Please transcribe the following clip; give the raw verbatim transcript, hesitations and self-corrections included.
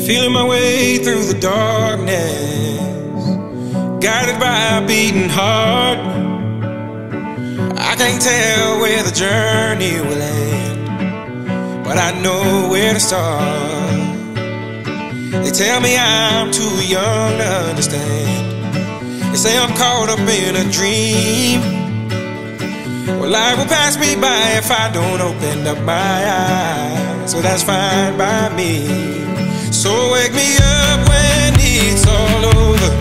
Feeling my way through the darkness, guided by a beating heart. I can't tell where the journey will end, but I know where to start. They tell me I'm too young to understand. They say I'm caught up in a dream. Well, life will pass me by if I don't open up my eyes, so that's fine by me. So wake me up when it's all over.